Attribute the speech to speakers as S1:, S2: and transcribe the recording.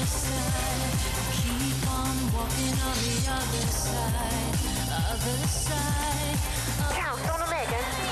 S1: side. Keep on walking on the other side. Other side.
S2: Ciao, sono Megan.